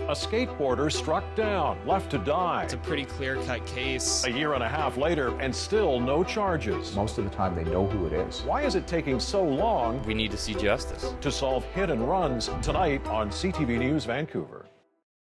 A skateboarder struck down, left to die. It's a pretty clear-cut case. A year and a half later, and still no charges. Most of the time, they know who it is. Why is it taking so long We need to see justice. to solve hit and runs? Tonight on CTV News Vancouver.